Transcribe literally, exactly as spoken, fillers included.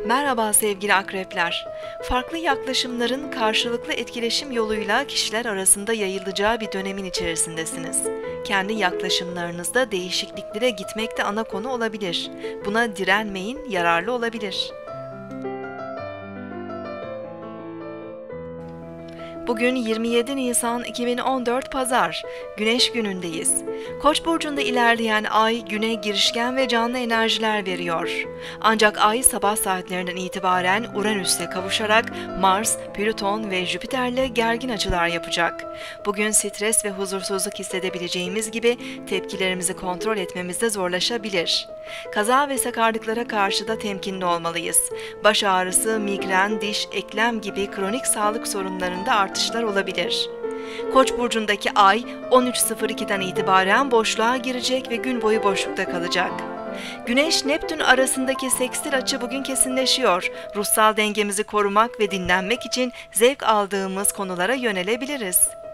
Merhaba sevgili akrepler. Farklı yaklaşımların karşılıklı etkileşim yoluyla kişiler arasında yayılacağı bir dönemin içerisindesiniz. Kendi yaklaşımlarınızda değişikliklere gitmek de ana konu olabilir. Buna direnmeyin, yararlı olabilir. Bugün yirmi yedi Nisan iki bin on dört Pazar, Güneş günündeyiz. Koç burcunda ilerleyen ay güne girişken ve canlı enerjiler veriyor. Ancak ay sabah saatlerinden itibaren Uranüs'le kavuşarak Mars, Plüton ve Jüpiter'le gergin açılar yapacak. Bugün stres ve huzursuzluk hissedebileceğimiz gibi tepkilerimizi kontrol etmemiz de zorlaşabilir. Kaza ve sakarlıklara karşı da temkinli olmalıyız. Baş ağrısı, migren, diş, eklem gibi kronik sağlık sorunlarında artışlar olabilir. Koç burcundaki ay on üç sıfır iki'den itibaren boşluğa girecek ve gün boyu boşlukta kalacak. Güneş-Neptün arasındaki sekstil açı bugün kesinleşiyor. Ruhsal dengemizi korumak ve dinlenmek için zevk aldığımız konulara yönelebiliriz.